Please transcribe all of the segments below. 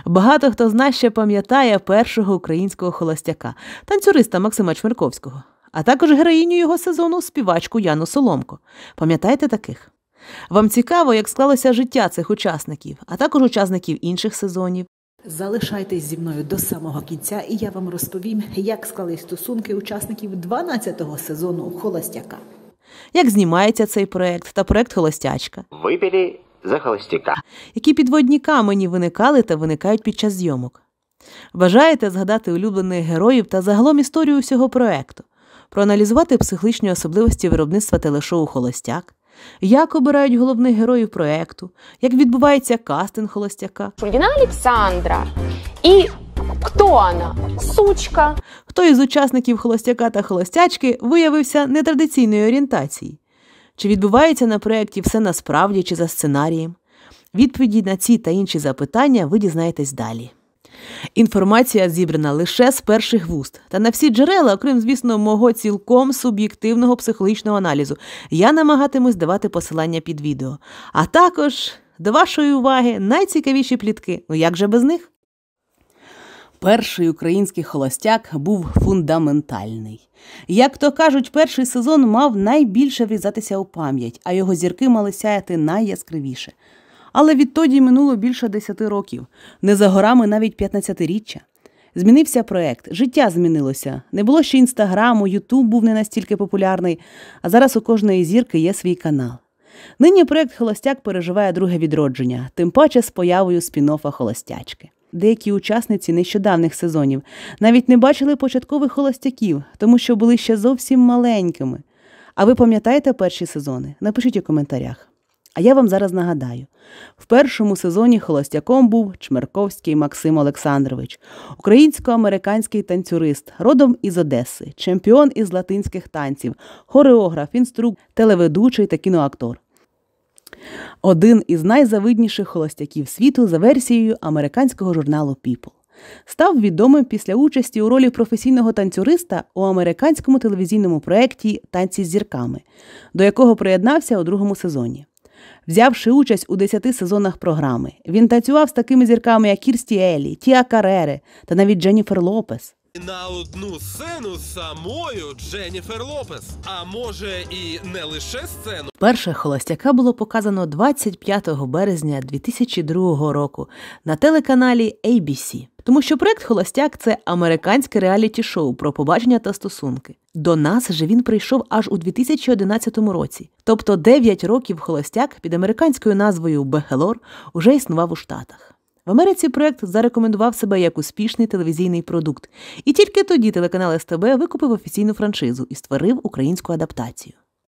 Багато хто з нас ще пам'ятає першого українського холостяка, танцюриста Максима Чмерковського, а також героїню його сезону співачку Яну Соломко. Пам'ятаєте таких? Вам цікаво, як склалося життя цих учасників, а також учасників інших сезонів? Залишайтесь зі мною до самого кінця, і я вам розповім, як склались стосунки учасників 12-го сезону «Холостяка». Як знімається цей проект та проект «Холостячка»? Випили за холостяка. Які підводні камені виникали та виникають під час зйомок? Бажаєте згадати улюблених героїв та загалом історію всього проекту? Проаналізувати психологічні особливості виробництва телешоу «Холостяк»? Як обирають головних героїв проекту? Як відбувається кастинг «Холостяка»? Шульгина Александра. И кто она? Сучка. Хто із учасників «Холостяка» та «Холостячки» виявився нетрадиційної орієнтації? Чи відбувається на проєкті все насправді чи за сценарієм? Відповіді на ці та інші запитання ви дізнаєтесь далі. Інформація зібрана лише з перших вуст. Та на всі джерела, окрім, звісно, мого цілком суб'єктивного психологічного аналізу, я намагатимусь давати посилання під відео. А також, до вашої уваги, найцікавіші плітки. Ну як же без них? Перший український холостяк був фундаментальний. Як то кажуть, перший сезон мав найбільше врізатися у пам'ять, а його зірки мали сяяти найяскравіше. Але відтоді минуло більше 10 років. Не за горами навіть 15-річчя. Змінився проект, життя змінилося. Не було ще Інстаграму, Ютуб був не настільки популярний, а зараз у кожної зірки є свій канал. Нині проект «Холостяк» переживає друге відродження, тим паче з появою спін-оффа «Холостячки». Деякі учасниці нещодавних сезонів навіть не бачили початкових холостяків, тому що були ще зовсім маленькими. А ви пам'ятаєте перші сезони? Напишіть у коментарях. А я вам зараз нагадаю. В першому сезоні холостяком був Чмерковський Максим Олександрович, українсько-американський танцюрист, родом із Одеси, чемпіон із латинських танців, хореограф, інструктор, телеведучий та кіноактор. Один із найзавидніших холостяків світу за версією американського журналу People. Став відомим після участі у ролі професійного танцюриста у американському телевізійному проєкті «Танці з зірками», до якого приєднався у другому сезоні. Взявши участь у 10 сезонах програми, він танцював з такими зірками, як Кірсті Еллі, Тіа Карере та навіть Дженніфер Лопес. На одну сцену з самою Дженніфер Лопес, а може і не лише сцену. Перше «Холостяка» було показано 25 березня 2002 року на телеканалі ABC. Тому що проект «Холостяк» – це американське реаліті-шоу про побачення та стосунки. До нас же він прийшов аж у 2011 році. Тобто 9 років «Холостяк» під американською назвою «Бехелор» уже існував у Штатах. В Америці проект зарекомендував себе як успішний телевізійний продукт. І тільки тоді телеканал СТБ викупив офіційну франшизу і створив українську адаптацію.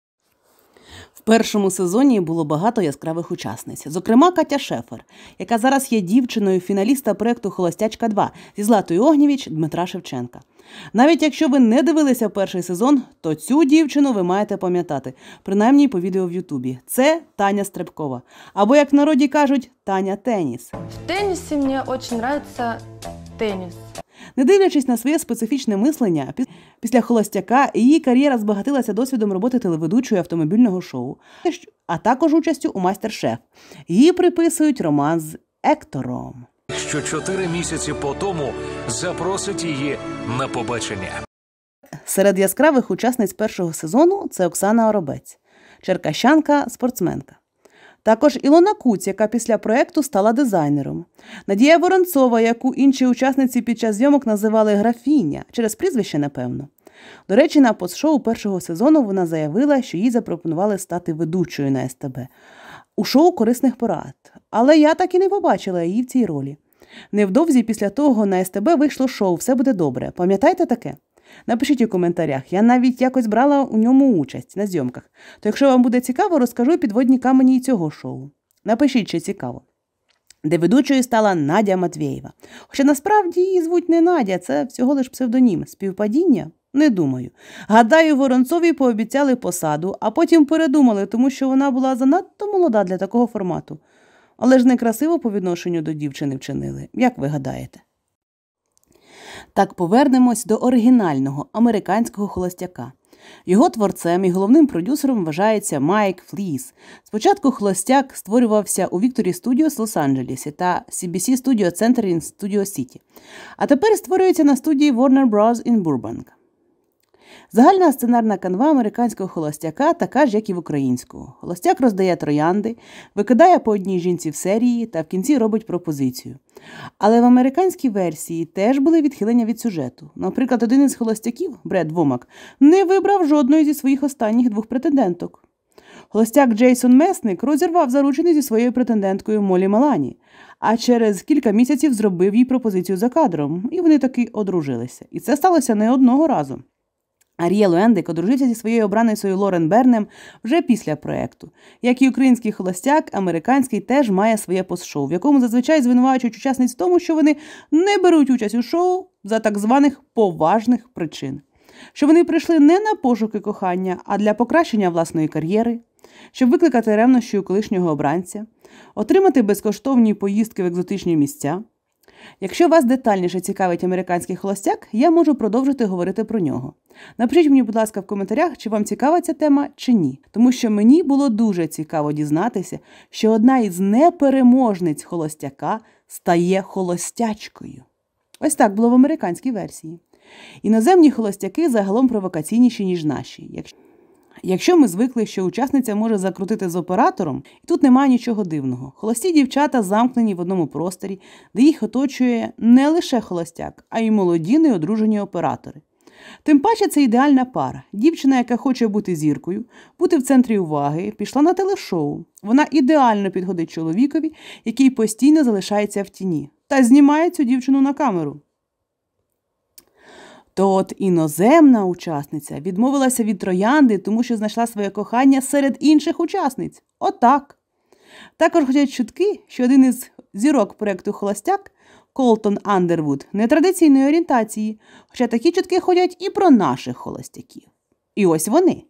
В першому сезоні було багато яскравих учасниць. Зокрема, Катя Шефер, яка зараз є дівчиною фіналіста проекту «Холостячка 2» зі Златою Огнєвіч Дмитра Шевченка. Навіть якщо ви не дивилися перший сезон, то цю дівчину ви маєте пам'ятати, принаймні по відео в Ютубі. Це Таня Стрибкова. Або, як в народі кажуть, Таня Теніс. В теннисе мне очень нравится теннис. Не дивлячись на своє специфічне мислення, після «Холостяка» її кар'єра збагатилася досвідом роботи телеведучої автомобільного шоу, а також участю у «Майстер-шеф». Її приписують роман з Ектором. Що 4 місяці по тому запросить її на побачення. Серед яскравих учасниць першого сезону – це Оксана Оробець, черкащанка, спортсменка. Також Ілона Куць, яка після проєкту стала дизайнером. Надія Воронцова, яку інші учасниці під час зйомок називали «Графіня», через прізвище, напевно. До речі, на постшоу першого сезону вона заявила, що їй запропонували стати ведучою на СТБ у шоу «Корисних порад». Але я так і не побачила її в цій ролі. Невдовзі після того на СТБ вийшло шоу «Все буде добре». Пам'ятаєте таке? Напишіть у коментарях, я навіть якось брала у ньому участь на зйомках. То якщо вам буде цікаво, розкажу підводні камені і цього шоу. Напишіть, чи цікаво. Де ведучою стала Надя Матвєєва. Хоча насправді її звуть не Надя, це всього лиш псевдонім. Співпадіння? Не думаю. Гадаю, Воронцовій пообіцяли посаду, а потім передумали, тому що вона була занадто молода для такого формату. Але ж некрасиво по відношенню до дівчини вчинили. Як ви гадаєте? Так, повернемось до оригінального американського «Холостяка». Його творцем і головним продюсером вважається Майк Фліс. Спочатку «Холостяк» створювався у Victory Studios Лос-Анджелесі та CBC Studio Center in Studio City, а тепер створюється на студії Warner Bros. In Burbank. Загальна сценарна канва американського «Холостяка» така ж, як і в українського. Холостяк роздає троянди, викидає по одній жінці в серії та в кінці робить пропозицію. Але в американській версії теж були відхилення від сюжету. Наприклад, один із холостяків, Бред Вомак, не вибрав жодної зі своїх останніх 2 претенденток. Холостяк Джейсон Месник розірвав заручини зі своєю претенденткою Молі Малані, а через кілька місяців зробив їй пропозицію за кадром, і вони таки одружилися. І це сталося не одного разу. Аріел Уендик одружився зі своєю обраницею Лорен Бернем вже після проєкту. Як і український холостяк, американський теж має своє пост-шоу, в якому зазвичай звинувачують учасниць в тому, що вони не беруть участь у шоу за так званих поважних причин. Що вони прийшли не на пошуки кохання, а для покращення власної кар'єри, щоб викликати ревнощі у колишнього обранця, отримати безкоштовні поїздки в екзотичні місця. Якщо вас детальніше цікавить американський холостяк, я можу продовжити говорити про нього. Напишіть мені, будь ласка, в коментарях, чи вам цікава ця тема, чи ні. Тому що мені було дуже цікаво дізнатися, що одна із непереможниць холостяка стає холостячкою. Ось так було в американській версії. Іноземні холостяки загалом провокаційніші, ніж наші. Якщо ми звикли, що учасниця може закрутити з оператором, і тут немає нічого дивного. Холості дівчата замкнені в одному просторі, де їх оточує не лише холостяк, а й молоді неодружені оператори. Тим паче це ідеальна пара. Дівчина, яка хоче бути зіркою, бути в центрі уваги, пішла на телешоу. Вона ідеально підходить чоловікові, який постійно залишається в тіні, та знімає цю дівчину на камеру. То от іноземна учасниця відмовилася від троянди, тому що знайшла своє кохання серед інших учасниць. Отак. Також ходять чутки, що один із зірок проєкту «Холостяк» Колтон Андервуд нетрадиційної орієнтації, хоча такі чутки ходять і про наших холостяків. І ось вони.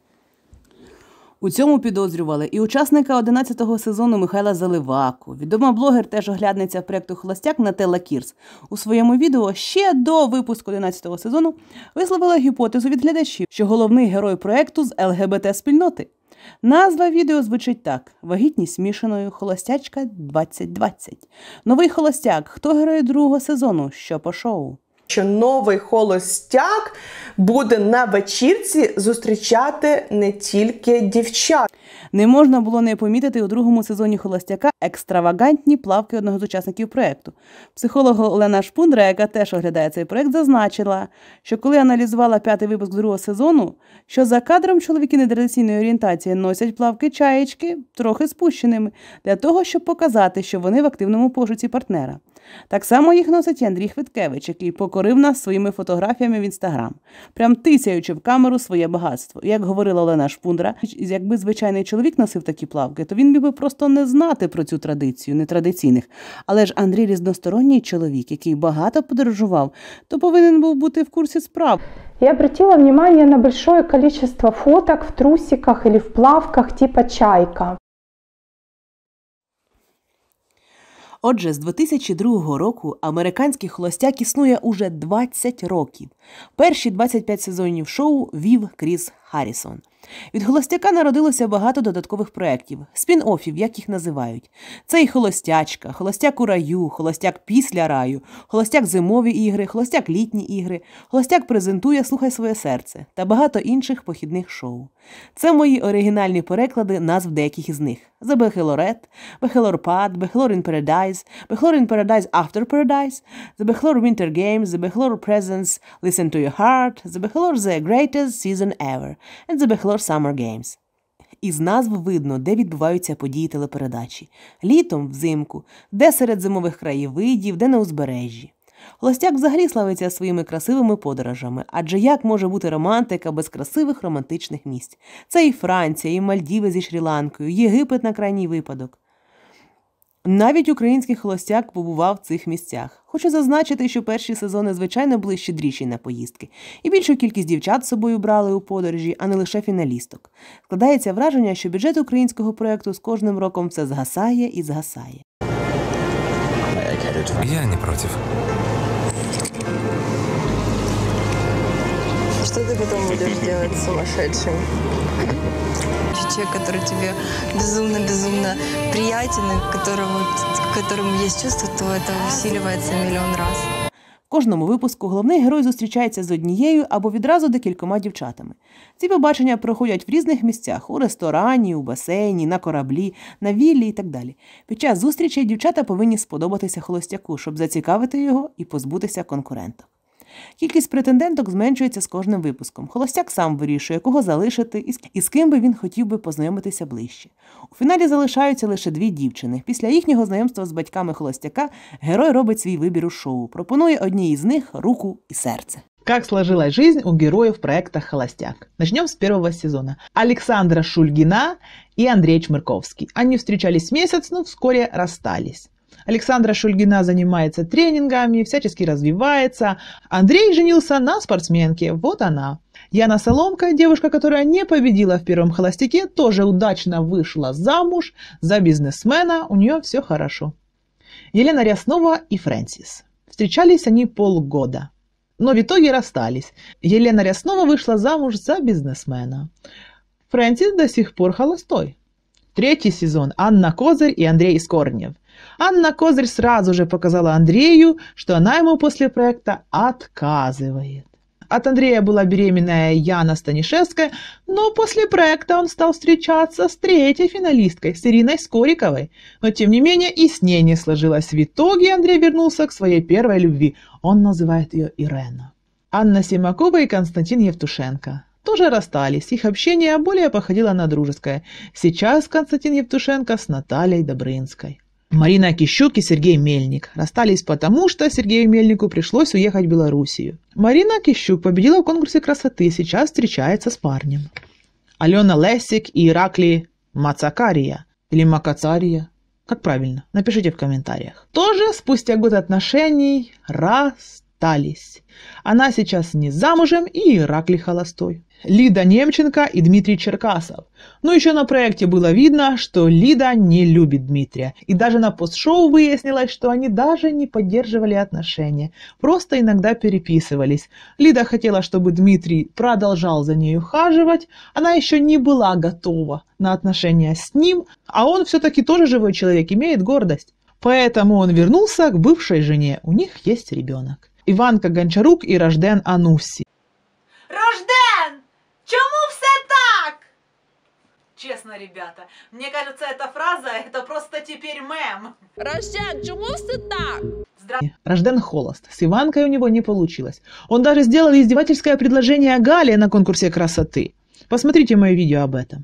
У цьому підозрювали і учасника 11-го сезону Михайла Заливаку. Відома блогер, теж оглядниця проєкту «Холостяк» Нателла Кірс. У своєму відео ще до випуску 11-го сезону висловила гіпотезу від глядачів, що головний герой проєкту з ЛГБТ-спільноти. Назва відео звучить так: «Вагітність мішаною. Холостячка 2020». Новий холостяк. Хто герой другого сезону? Що по шоу? Що новий холостяк буде на вечірці зустрічати не тільки дівчат. Не можна було не помітити у другому сезоні «Холостяка» екстравагантні плавки одного з учасників проєкту. Психолог Олена Шпундра, яка теж оглядає цей проєкт, зазначила, що коли аналізувала 5-й випуск другого сезону, що за кадром чоловіки нетрадиційної орієнтації носять плавки-чаєчки трохи спущеними, для того, щоб показати, що вони в активному пошуці партнера. Так само їх носить і Андрій Хвиткевич, який покорив нас своїми фотографіями в Інстаграм, прям тицяючи в камеру своє багатство. І як говорила Олена Шпундра, якби звичайний чоловік носив такі плавки, то він міг би просто не знати про цю традицію нетрадиційних. Але ж Андрій різносторонній чоловік, який багато подорожував, то повинен був бути в курсі справ. Я обратила внимание на большое количество фоток в трусиках или в плавках типа «Чайка». Отже, з 2002 року американський холостяк існує уже 20 років. Перші 25 сезонів шоу вів Кріс Харрісон. Від «Холостяка» народилося багато додаткових проєктів, спін-оффів, як їх називають. Це і «Холостячка», «Холостяк у раю», «Холостяк після раю», «Холостяк зимові ігри», «Холостяк літні ігри», «Холостяк презентує «Слухай своє серце» та багато інших похідних шоу. Це мої оригінальні переклади назв деяких із них. The Bachelorette, Bachelorpad, Bachelor in Paradise, Bachelor in Paradise After Paradise, The Bachelor Winter Games, The Bachelor Presents, Listen to Your Heart, The Bachelor The Greatest Season Ever, and The Bachelor Summer Games. Із назв видно, де відбуваються події телепередачі. Літом, взимку, де серед зимових краєвидів, де на узбережжі. «Холостяк» взагалі славиться своїми красивими подорожами, адже як може бути романтика без красивих романтичних місць? Це і Франція, і Мальдіви зі Шрі-Ланкою, Єгипет на крайній випадок. Навіть український холостяк побував в цих місцях. Хочу зазначити, що перші сезони, звичайно, були щедріші на поїздки. І більшу кількість дівчат з собою брали у подорожі, а не лише фіналісток. Складається враження, що бюджет українського проєкту з кожним роком все згасає і згасає. Я не против. Что-то ты потом будешь делать сумасшедшим? Человек, который тебе безумно приятен, и к которому есть чувство, то это усиливается миллион раз. В кожному випуску головний герой зустрічається з однією або відразу декількома дівчатами. Ці побачення проходять в різних місцях – у ресторані, у басейні, на кораблі, на віллі і так далі. Під час зустрічей дівчата повинні сподобатися холостяку, щоб зацікавити його і позбутися конкуренток. Кількість претенденток зменшується з кожним випуском. Холостяк сам вирішує, кого залишити і з ким би він хотів би познайомитися ближче. У фіналі залишаються лише 2 дівчини. Після їхнього знайомства з батьками холостяка герой робить свій вибір у шоу. Пропонує одній із них руку и сердце. Как сложилась жизнь у героев проекта «Холостяк». Начнем с первого сезона. Александра Шульгина и Андрей Чмырковский. Они встречались месяц, но вскоре расстались. Александра Шульгина занимается тренингами, всячески развивается. Андрей женился на спортсменке, вот она. Яна Соломка, девушка, которая не победила в первом «Холостяке», тоже удачно вышла замуж за бизнесмена, у нее все хорошо. Елена Ряснова и Фрэнсис. Встречались они полгода, но в итоге расстались. Елена Ряснова вышла замуж за бизнесмена. Фрэнсис до сих пор холостой. Третий сезон. Анна Козырь и Андрей Искорнев. Анна Козырь сразу же показала Андрею, что она ему после проекта отказывает. От Андрея была беременная Яна Станишевская, но после проекта он стал встречаться с третьей финалисткой, с Ириной Скориковой. Но тем не менее и с ней не сложилось. В итоге Андрей вернулся к своей первой любви. Он называет ее Ирена. Анна Симакова и Константин Евтушенко тоже расстались. Их общение более походило на дружеское. Сейчас Константин Евтушенко с Натальей Добрынской. Марина Кищук и Сергей Мельник расстались потому, что Сергею Мельнику пришлось уехать в Белоруссию. Марина Кищук победила в конкурсе красоты, сейчас встречается с парнем. Алена Лесик и Ираклий Мацакария или Макацария, как правильно, напишите в комментариях. Тоже спустя год отношений расстались. Она сейчас не замужем и Ираклий холостой. Лида Немченко и Дмитрий Черкасов. Но еще на проекте было видно, что Лида не любит Дмитрия. И даже на постшоу выяснилось, что они даже не поддерживали отношения. Просто иногда переписывались. Лида хотела, чтобы Дмитрий продолжал за ней ухаживать. Она еще не была готова на отношения с ним. А он все-таки тоже живой человек, имеет гордость. Поэтому он вернулся к бывшей жене. У них есть ребенок. Иванка Гончарук и Рожден Ануссі. Рожден! Чому все так? Честно, ребята, мне кажется, эта фраза, это просто теперь мем. Рожден, чему все так? Рожден холост. С Иванкой у него не получилось. Он даже сделал издевательское предложение Гале на конкурсе красоты. Посмотрите мое видео об этом.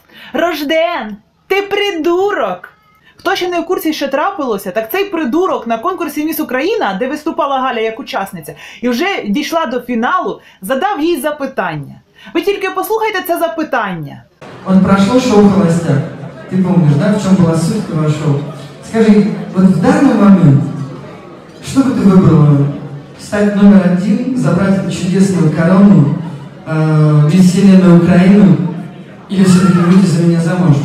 Рожден, ти придурок! Хто ще не в курсі, що трапилося, так цей придурок на конкурсі «Міс Україна», де виступала Галя як учасниця, і вже дійшла до фіналу, задав їй запитання. Ви тільки послухайте це запитання. Вот прошло шоу «Холостяк». Ты помнишь, да, в чем была суть этого шоу? Скажи, вот в данный момент, что бы ты выбрала? Стать номер 1, забрать эту чудесную корону, весь вселенную Украину, или все-таки выйти за меня замуж?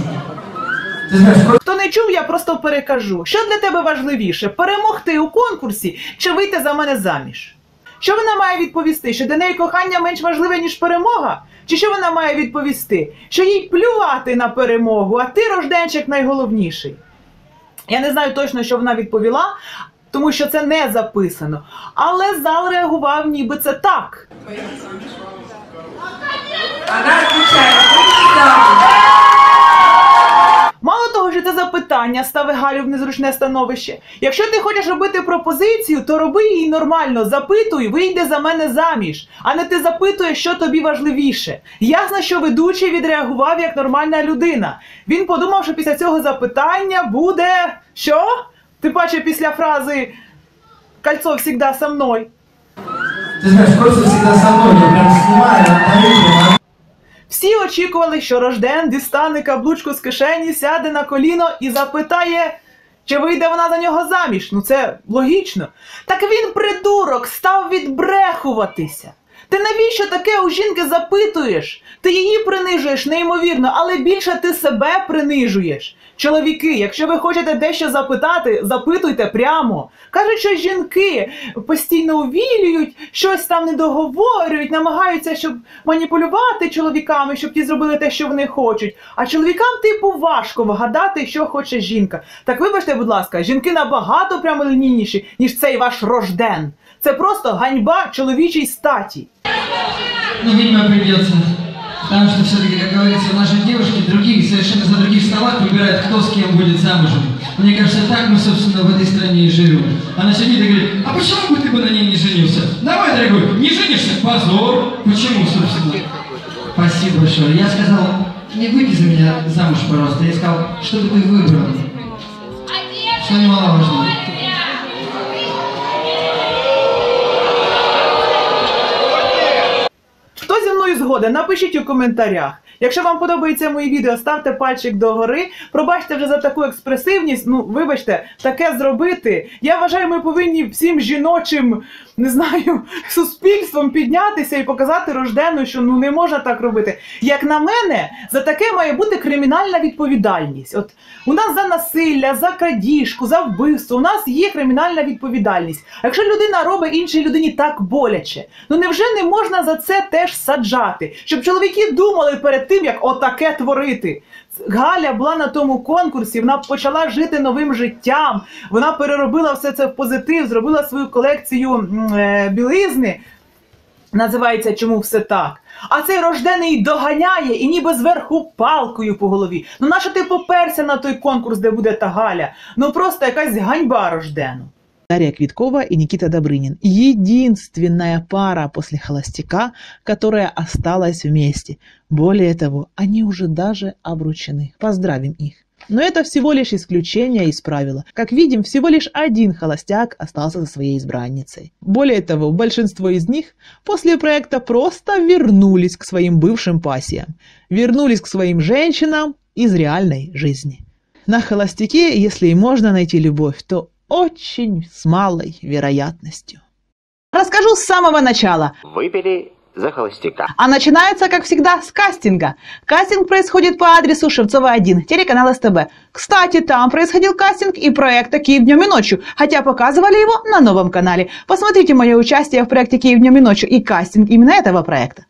Ти знаєш, хто не чув, я просто перекажу. Що для тебе важливіше, перемогти у конкурсі чи вийти за мене заміж? Що вона має відповісти? Що для неї кохання менш важливе, ніж перемога? Чи що вона має відповісти? Що їй плювати на перемогу, а ти, Рожденчик, найголовніший? Я не знаю точно, що вона відповіла, тому що це не записано. Але зал реагував ніби це так. Вона відповідає, мало того, що це запитання ставить Галю в незручне становище. Якщо ти хочеш робити пропозицію, то роби її нормально, запитуй, вийди за мене заміж. А не ти запитуєш, що тобі важливіше. Ясно, що ведучий відреагував як нормальна людина. Він подумав, що після цього запитання буде... Що? Ти бачив після фрази «Кольцо завжди со мною». Ти знаєш, кольцо завжди со мною, я прям знімаю, всі очікували, що Рожден дістане каблучку з кишені, сяде на коліно і запитає, чи вийде вона за нього заміж. Ну це логічно. Так він, придурок, став відбрехуватися. Ти навіщо таке у жінки запитуєш? Ти її принижуєш неймовірно, але більше ти себе принижуєш. Чоловіки, якщо ви хочете дещо запитати, запитуйте прямо. Кажуть, що жінки постійно увілюють, щось там не договорюють, намагаються, щоб маніпулювати чоловіками, щоб ті зробили те, що вони хочуть. А чоловікам, типу, важко вгадати, що хоче жінка. Так вибачте, будь ласка, жінки набагато прямолінійніші, ніж цей ваш рожден. Це просто ганьба чоловічій статі. Ну, видимо, придется. Потому что все-таки, как говорится, наши девушки другие, совершенно за других столах выбирают, кто с кем будет замужем. Мне кажется, так мы, собственно, в этой стране и живем. Она сидит и говорит, а почему бы ты бы на ней не женился? Давай, дорогой, не женишься? Позор. Почему, собственно? Спасибо большое. Я сказал, не выйди за меня замуж, пожалуйста. Я сказал, что бы ты выбрал. Что немаловажно. Хто зі мною згоден, напишіть у коментарях. Якщо вам подобається мої відео, ставте пальчик догори. Пробачте вже за таку експресивність, ну, вибачте, таке зробити. Я вважаю, ми повинні всім жіночим, не знаю, суспільством піднятися і показати рождену, що ну не можна так робити. Як на мене, за таке має бути кримінальна відповідальність. От у нас за насилля, за крадіжку, за вбивство, у нас є кримінальна відповідальність. А якщо людина робить іншій людині так боляче, ну невже не можна за це теж саджати? Щоб чоловіки думали перед тим, як отаке творити. Галя була на тому конкурсі, вона почала жити новим життям, вона переробила все це в позитив, зробила свою колекцію білизни, називається «Чому все так?». А цей рождений доганяє і ніби зверху палкою по голові. Ну нащо ти поперся на той конкурс, де буде та Галя? Ну просто якась ганьба рождену. Дарья Квиткова и Никита Добрынин. Единственная пара после «Холостяка», которая осталась вместе. Более того, они уже даже обручены. Поздравим их. Но это всего лишь исключение из правила. Как видим, всего лишь один холостяк остался со своей избранницей. Более того, большинство из них после проекта просто вернулись к своим бывшим пассиям. Вернулись к своим женщинам из реальной жизни. На «Холостяке», если и можно найти любовь, то очень с малой вероятностью. Расскажу с самого начала. Выпили за холостяка. А начинается, как всегда, с кастинга. Кастинг происходит по адресу Шевцова 1, телеканал СТБ. Кстати, там происходил кастинг и проекта «Киев днем и ночью», хотя показывали его на новом канале. Посмотрите мое участие в проекте «Киев днем и ночью» и кастинг именно этого проекта.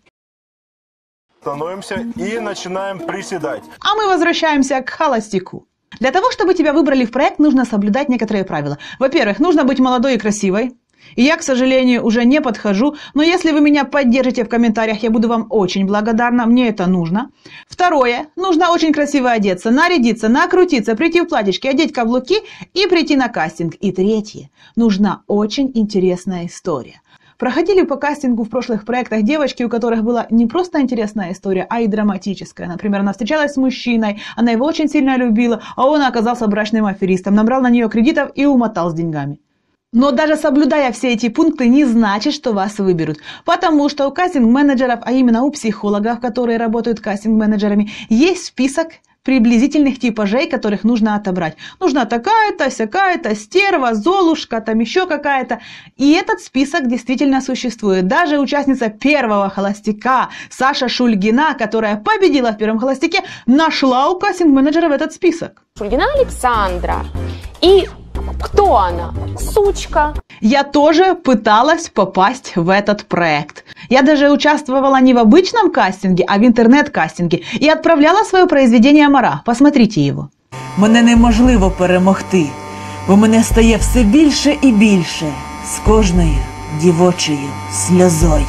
Становимся и начинаем приседать. А мы возвращаемся к «Холостяку». Для того, чтобы тебя выбрали в проект, нужно соблюдать некоторые правила. Во-первых, нужно быть молодой и красивой. И я, к сожалению, уже не подхожу, но если вы меня поддержите в комментариях, я буду вам очень благодарна, мне это нужно. Второе, нужно очень красиво одеться, нарядиться, накрутиться, прийти в платьишке, одеть каблуки и прийти на кастинг. И третье, нужна очень интересная история. Проходили по кастингу в прошлых проектах девочки, у которых была не просто интересная история, а и драматическая. Например, она встречалась с мужчиной, она его очень сильно любила, а он оказался брачным аферистом, набрал на нее кредитов и умотал с деньгами. Но даже соблюдая все эти пункты, не значит, что вас выберут. Потому что у кастинг-менеджеров, а именно у психологов, которые работают кастинг-менеджерами, есть список приблизительных типажей, которых нужно отобрать. Нужна такая-то, сякая-то, стерва, золушка, там еще какая-то. И этот список действительно существует. Даже участница первого «Холостяка» Саша Шульгина, которая победила в первом «Холостяке», нашла у кастинг-менеджеров этот список. Шульгина Александра. И кто она? Сучка. Я тоже пыталась попасть в этот проект. Я даже участвовала не в обычном кастинге, а в интернет-кастинге и отправляла свое произведение Мара. Посмотрите его. Мене неможливо перемогти, бо мене стає все більше і більше з кожною дівочою сльозою.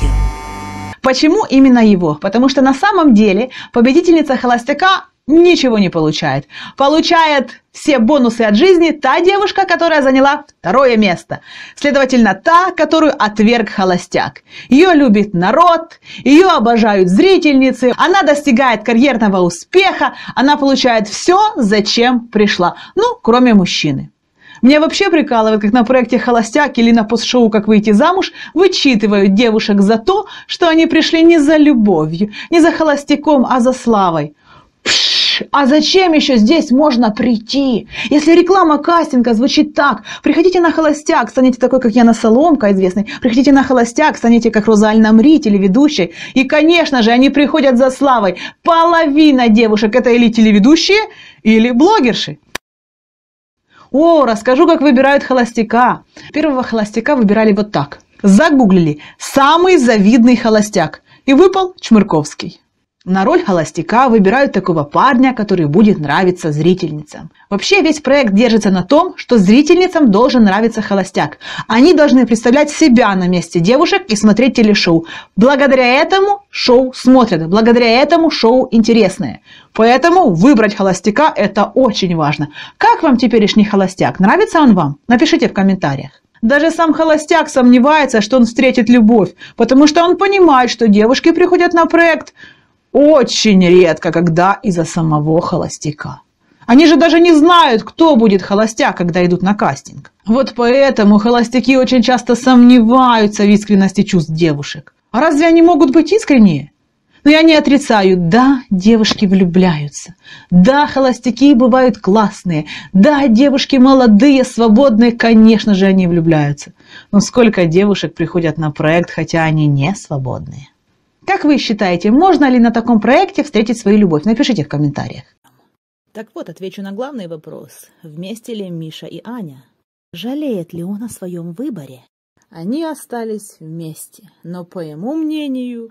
Почему именно его? Потому что на самом деле победительница «Холостяка» ничего не получает. Получает все бонусы от жизни та девушка, которая заняла второе место. Следовательно, та, которую отверг «Холостяк». Ее любит народ, ее обожают зрительницы, она достигает карьерного успеха, она получает все, зачем пришла. Ну, кроме мужчины. Меня вообще прикалывает, как на проекте «Холостяк» или на пост-шоу «Как выйти замуж» вычитывают девушек за то, что они пришли не за любовью, не за холостяком, а за славой. Пш! А зачем еще здесь можно прийти? Если реклама кастинга звучит так: приходите на «Холостяк», станете такой, как Яна Соломка, известный. Приходите на «Холостяк», станете как Роза Аль-Намри, телеведущей. И, конечно же, они приходят за славой. Половина девушек — это или телеведущие, или блогерши. О, расскажу, как выбирают холостяка. Первого холостяка выбирали вот так. Загуглили «самый завидный холостяк» и выпал Чмырковский. На роль холостяка выбирают такого парня, который будет нравиться зрительницам. Вообще весь проект держится на том, что зрительницам должен нравиться холостяк. Они должны представлять себя на месте девушек и смотреть телешоу. Благодаря этому шоу смотрят, благодаря этому шоу интересное. Поэтому выбрать холостяка – это очень важно. Как вам теперешний холостяк? Нравится он вам? Напишите в комментариях. Даже сам холостяк сомневается, что он встретит любовь, потому что он понимает, что девушки приходят на проект очень редко, когда из-за самого холостяка. Они же даже не знают, кто будет холостяк, когда идут на кастинг. Вот поэтому холостяки очень часто сомневаются в искренности чувств девушек. А разве они могут быть искренние? Но я не отрицаю, да, девушки влюбляются. Да, холостяки бывают классные. Да, девушки молодые, свободные, конечно же, они влюбляются. Но сколько девушек приходят на проект, хотя они не свободные? Как вы считаете, можно ли на таком проекте встретить свою любовь? Напишите в комментариях. Так вот, отвечу на главный вопрос. Вместе ли Миша и Аня? Жалеет ли он о своем выборе? Они остались вместе, но, по его мнению,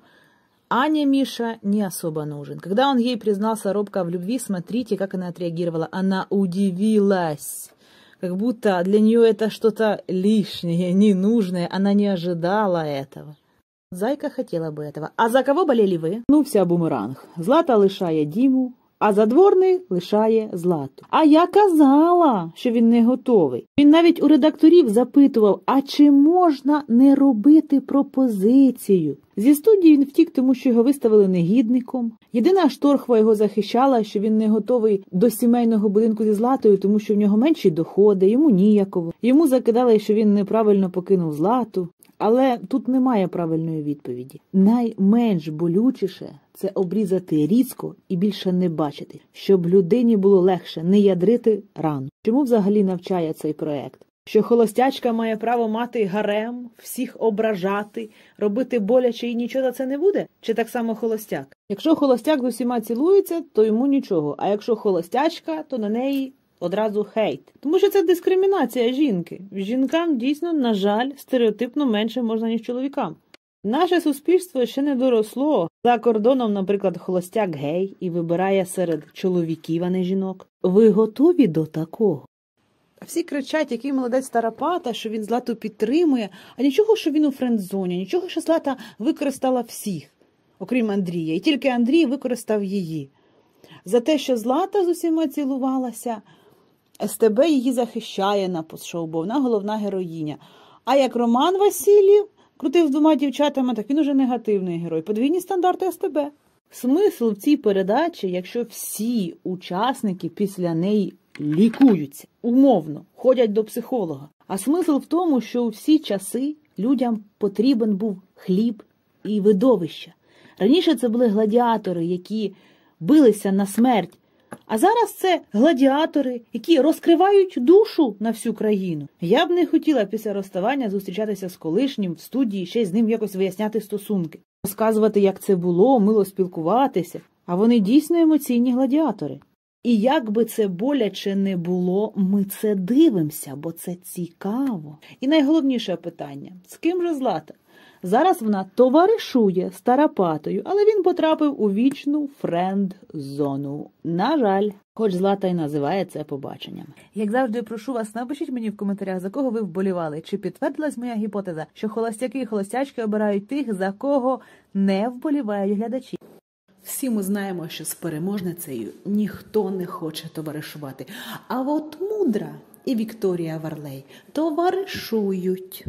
Ане Миша не особо нужен. Когда он ей признался робко в любви, смотрите, как она отреагировала. Она удивилась. Как будто для нее это что-то лишнее, ненужное. Она не ожидала этого. Зайка хотіла би этого. А за кого болели ви? Ну, вся бумеранг. Злата лишає Діму, а Задворний лишає Злату. А я казала, що він не готовий. Він навіть у редакторів запитував, а чи можна не робити пропозицію? Зі студії він втік, тому що його виставили негідником. Єдина Шторхова його захищала, що він не готовий до сімейного будинку зі Златою, тому що в нього менші доходи, йому ніяково. Йому закидали, що він неправильно покинув Злату. Але тут немає правильної відповіді. Найменш болючіше – це обрізати різко і більше не бачити, щоб людині було легше не ядрити рану. Чому взагалі навчає цей проект? Що холостячка має право мати гарем, всіх ображати, робити боляче і нічого за це не буде? Чи так само холостяк? Якщо холостяк з усіма цілується, то йому нічого, а якщо холостячка, то на неї одразу хейт. Тому що це дискримінація жінки. Жінкам дійсно, на жаль, стереотипно менше можна, ніж чоловікам. Наше суспільство ще не доросло. За кордоном, наприклад, холостяк гей і вибирає серед чоловіків, а не жінок. Ви готові до такого? Всі кричать, який молодець Тарапата, що він Злату підтримує, а нічого, що він у френдзоні, нічого, що Злата використала всіх, окрім Андрія, і тільки Андрій використав її. За те, що Злата з усіма цілувалася, СТБ її захищає на постшоу, бо вона головна героїня. А як Роман Васильєв крутив з двома дівчатами, так він уже негативний герой. Подвійні стандарти СТБ. Смисл в цій передачі, якщо всі учасники після неї лікуються, умовно, ходять до психолога. А смисл в тому, що у всі часи людям потрібен був хліб і видовище. Раніше це були гладіатори, які билися на смерть. А зараз це гладіатори, які розкривають душу на всю країну. Я б не хотіла після розставання зустрічатися з колишнім в студії, ще й з ним якось виясняти стосунки. Розказувати, як це було, мило спілкуватися. А вони дійсно емоційні гладіатори. І як би це боляче не було, ми це дивимося, бо це цікаво. І найголовніше питання – з ким же Злата? Зараз вона товаришує з Тарапатою, але він потрапив у вічну френд-зону. На жаль, хоч Злата й називає це побаченням. Як завжди, прошу вас, напишіть мені в коментарях, за кого ви вболівали. Чи підтвердилась моя гіпотеза, що холостяки і холостячки обирають тих, за кого не вболівають глядачі. Всі ми знаємо, що з переможницею ніхто не хоче товаришувати. А от Мудра і Вікторія Варлей товаришують.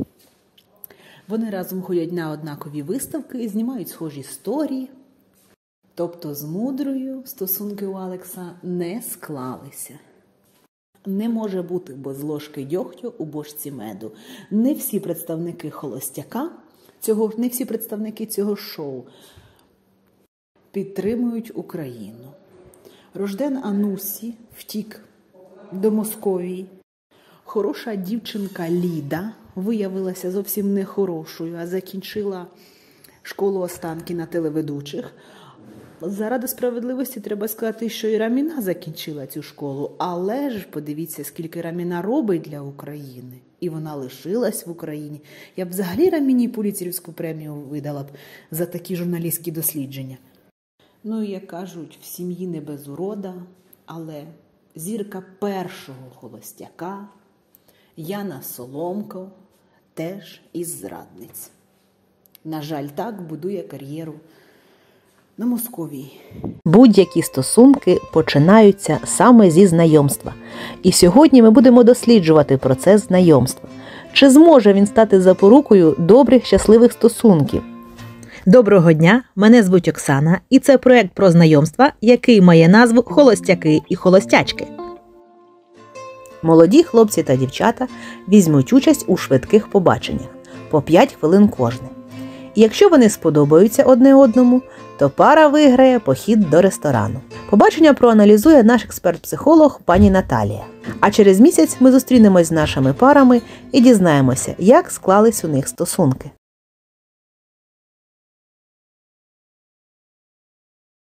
Вони разом ходять на однакові виставки і знімають схожі сторії. Тобто з Мудрою стосунки у Алекса не склалися. Не може бути без ложки дьогтю у бочці меду. Не всі представники холостяка, не всі представники цього шоу підтримують Україну. Рожден Анусі втік до Московії. Хороша дівчинка Ліда виявилася зовсім не хорошою, а закінчила школу Останкіна телеведучих. Заради справедливості треба сказати, що і Раміна закінчила цю школу. Але ж подивіться, скільки Раміна робить для України. І вона лишилась в Україні. Я б взагалі Раміні Пулітцерівську премію видала б за такі журналістські дослідження. Ну, як кажуть, в сім'ї не без урода, але зірка першого холостяка Яна Соломко теж із зрадниць. На жаль, так будує кар'єру на Московії. Будь-які стосунки починаються саме зі знайомства. І сьогодні ми будемо досліджувати процес знайомства. Чи зможе він стати запорукою добрих, щасливих стосунків? Доброго дня, мене звуть Оксана, і це проект про знайомства, який має назву «Холостяки і холостячки». Молоді хлопці та дівчата візьмуть участь у швидких побаченнях, по 5 хвилин кожне. І якщо вони сподобаються одне одному, то пара виграє похід до ресторану. Побачення проаналізує наш експерт-психолог пані Наталія. А через місяць ми зустрінемось з нашими парами і дізнаємося, як склались у них стосунки.